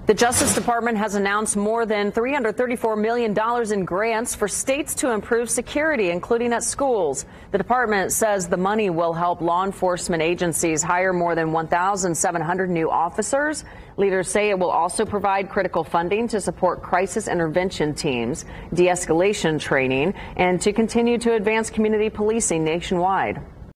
The Justice Department has announced more than $334 million in grants for states to improve security, including at schools. The department says the money will help law enforcement agencies hire more than 1,700 new officers. Leaders say it will also provide critical funding to support crisis intervention teams, de-escalation training, and to continue to advance community policing nationwide.